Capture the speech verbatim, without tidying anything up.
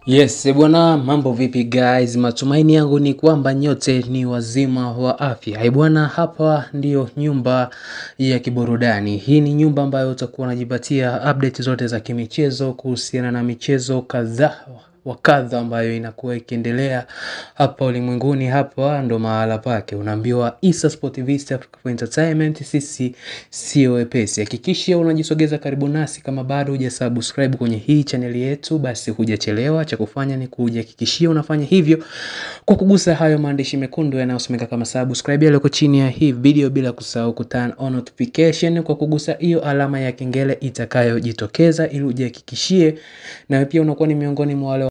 Yes, bwana, mambo vipi guys? Matumaini yangu ni kwamba nyote ni wazima wa afya. Bwana, hapa ndio nyumba ya kiburudani. Hii ni nyumba ambayo utakuwa unajipatia update zote za kimichezo kuhusiana na michezo kadhaa wa kadha ambayo inakuwa ikiendelea hapa ulimwenguni. Hapa ndo mahala pake. Unaambiwa Isa Sport Vista for Entertainment, sisi sio wepesi. Hakikisha unajisogeza karibu nasi. Kama bado hujasubscribe kwenye hii channel yetu, basi hujachelewa. Cha kufanya ni kujihakikishia unafanya hivyo kwa kugusa hayo maandishi mekundu yanayosomeka kama subscribe yaliyoko chini ya hii video, bila kusahau ku turn on notification kwa kugusa hiyo alama ya kengele itakayojitokeza, ili ujihakikishie na pia unakuwa ni miongoni mwa wale